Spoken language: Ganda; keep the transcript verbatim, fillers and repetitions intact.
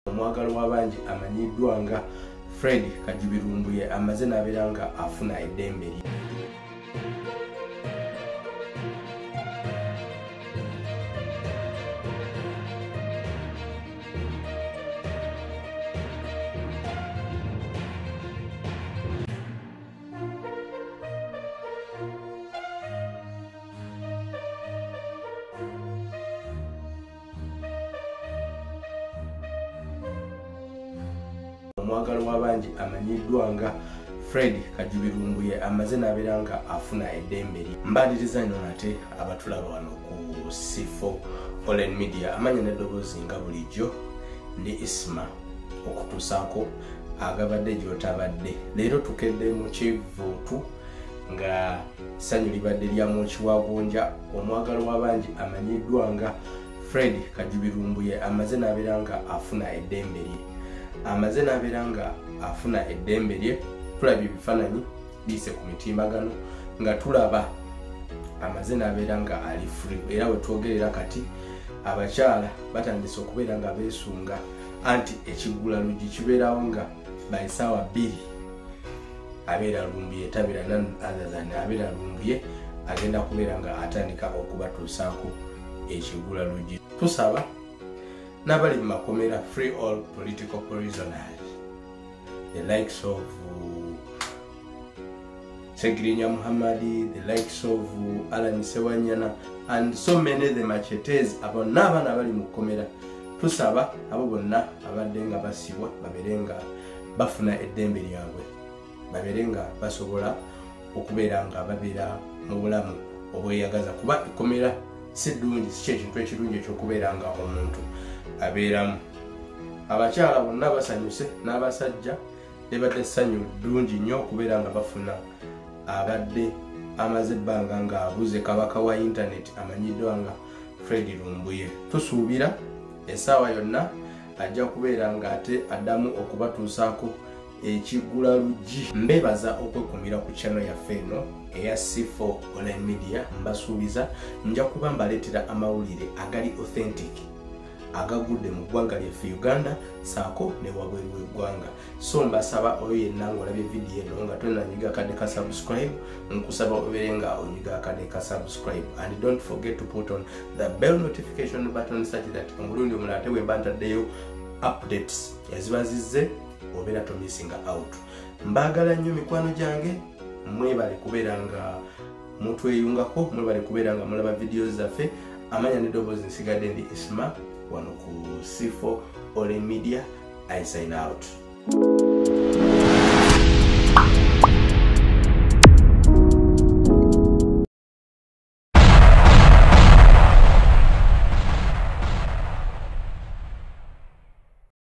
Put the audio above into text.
Omwagalo w'abangi amanyiddwa nga Fred Kajubirumbuye amaze n'abeera nga afuna eddembe lye. Omwagalo w'abangi amanyiddwa nga Fred Kajubirumbuye amaze n'abeera nga afuna eddembe lye. Mbaliriza nnyo nate abatulaba wano ku C four Online Media, amanya n'eddoboozi nga bulijjo ndi Isma okutuusaako agabadde gy'otabadde. Leero tukedde mu kivuutu nga ssanyu libadde lya Mukiwagonja. Omwagalo w'abangi amanyiddwa nga Fred Kajubirumbuye amaze n'abeera nga afuna eddembe lye. Amaze n'abeera nga afuna eddembe lye. Tulaba ebifaananyi biise ku mitimbagano nga tulaba amaze n'abeera nga ali free, era we twogerera kati abakyala batandise okubeera nga beesunga anti ekigula luggi kibeerawo nga baisaawa bbiri abeera lumbuye, tabeera none other than abeera lumbuye agenda kubeera nga atandika okubatuusaako ekigula luggi. Tusaba n'abali mu makomera, free all political prisoners, the likes of Segirinya Muhammadi, the likes of Alan Sewanyana, and so many the machetes abo n'abaana abali mu kkomera. Tusaba abo bonna abadde nga basibwa babeere nga bafuna eddembe lyabwe, babeere nga basobola okubeera nga babeera mu bulamu obweyagaza, kuba ekkomera si ddungi, si ekintu ekirungi ekyokubeera nga omuntu abeeramu. Abakyala bonna basanyuse n'abasajja libadde essanyu ddungi nnyo okubeera nga bafuna abadde amaze ebbanga nga abuze kabaka wa internet amanyiddwa nga Fred Lumbuye. Tusuubira essaawa yonna ajja kubeera nga ate addamu okubatuusaako ekigula luggi. Mbeebaza okwekumira ku channel yaffe eno eya C four Online Media. Mbasuubiza nja kuba mbaleetera amawulire agali authentic agagudde mu ggwanga lyaffe Uganda saako ne wabweru w'eggwanga. So mbasaba oyo yenna ng'olabye vidiyo eno nga tonanyiga akadde ka subscribe, nkusaba obeere nga onyiga akadde ka subscribe, and don't forget to put on the bell notification button such that omulundi omulala ate bwe mba ntaddeyo updates eziba zizze obeera to missing out. Mbaagala nnyo mikwano gyange, mwebale kubeera nga mutweyungako, mwebale kubeera nga mulaba vidiyo zaffe. Amanya n'eddoboozi nsigadde ndi Isma wano ku C four Online Media. I sign out.